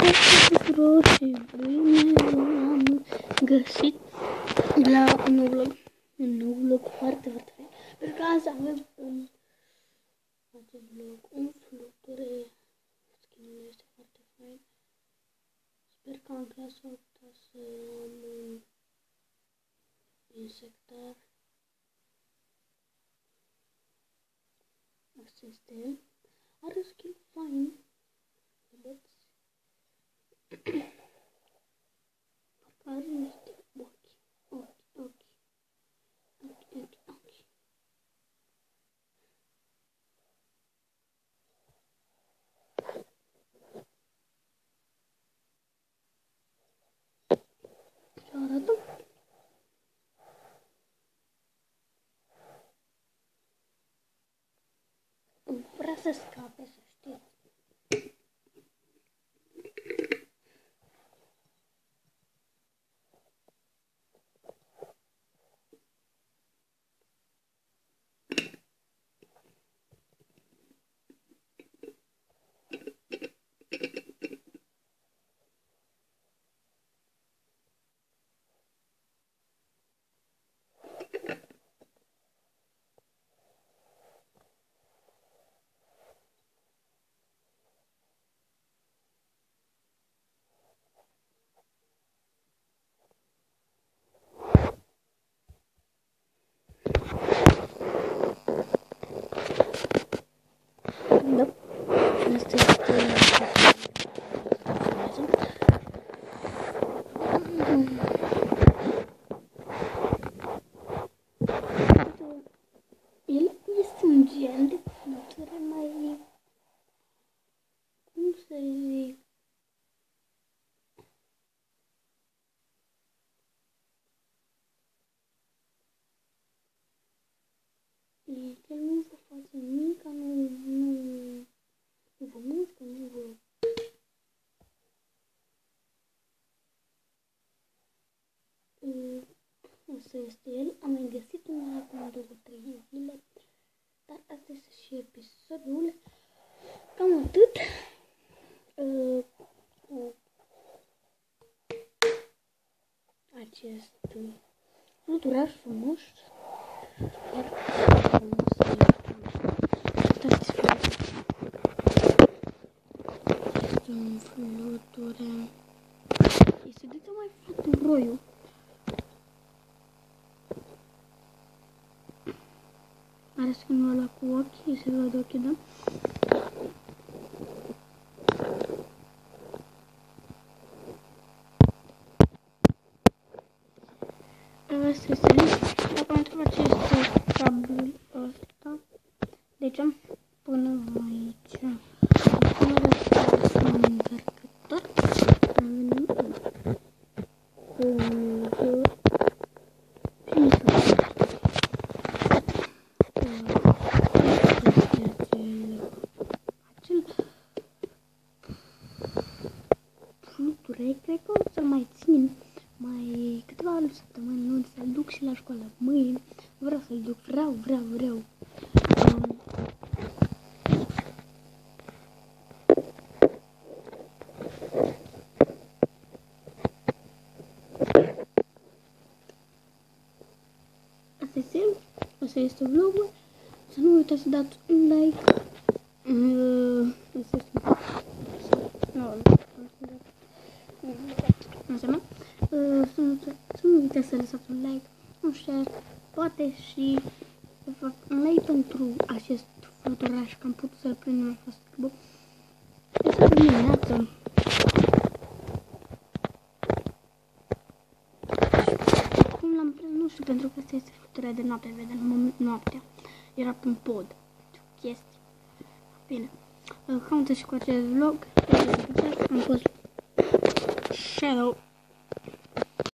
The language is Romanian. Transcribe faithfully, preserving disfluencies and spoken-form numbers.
tuturor și bine am găsit la un nou vlog, un nou vlog foarte, foarte fain. Pentru că azi avem în acest vlog un fluture, skin-ul este foarte fain. Sper că în clasa a opta să am un insectar. Asta este el. Are skin fain. Vedeți? Parcă are niște ochi, ochi, ochi, ochi, ochi, ochi. Și arată. Vrea să scape, să știți. Da. Asta este el este un gen de fluture mai, cum să zic, el nu vă face nimic, nu, nu, nu vă mușcă, nu vă... Asta este el, am mai găsit unul acum două, trei zile, dar asta este și episodul. Cam atât. Uh, cu acest fluturaș frumos. Uitați, este un fluture. Este de ce mai fluturoiu. Are skin-ul ăla cu ochii, se văd ochii, da? Asta este. Dacă mă întrebați ce este cablul ăsta, deci până aici. Acum arăt un încărcător. Am venit cu cred că o să mai țin mai câteva săptămâni, nu să-l duc și la școală mâine. Vreau să-l duc, vreau, vreau, vreau. Um, Asta este, asta este vlogul. Să nu uitați să dați un like. Uh, asta este. Nu, înseamnă uh, să, nu, să nu uitați să lăsați un like, un share, poate și să fac un like pentru acest fluturaș, că am putut să-l prind în fost bă. Este dimineață. Cum l-am prins, nu știu, pentru că asta este flutura de noapte, vedem, noaptea. Era pe un pod. Chestii. Bine. Uh, cam atât și cu acest vlog. Am fost Shadow.